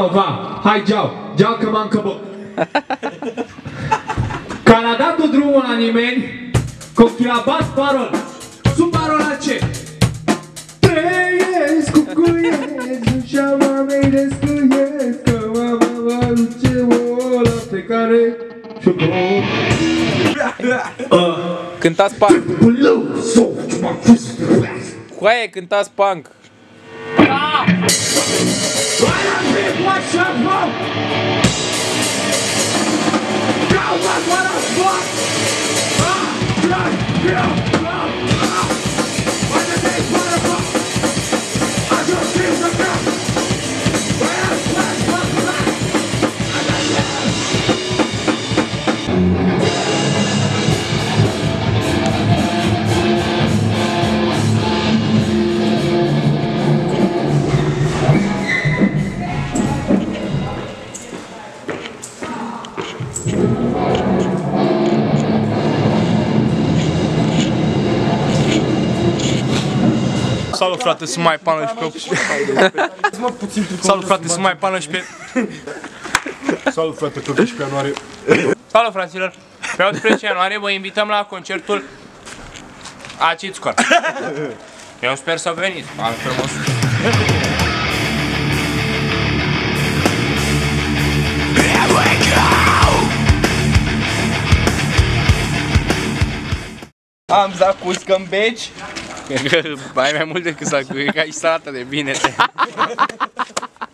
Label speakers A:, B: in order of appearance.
A: va, hai geau că m-am căbăt. Că n-a dat drumul la nimeni, că l-a bat parol. Sub parola ce? Trăiesc cu cuiesc, și-a mamei descuiesc, că mama va duce o la plecare și-o
B: Cântați punk. Coaie, cântați punk.
C: Salut frate, sunt mai pană și pe... Salut frate, sunt mai pană și pe...
D: Salut frate, pe 18 ianuarie.
C: Salut fraților! Pe 18 ianuarie vă invităm la concertul Acid Scor. Eu sper să veniți, altfel mă sunt.
B: Am zacus câmbeci. Ai mai mult decât zacus, e ca și salată de bine.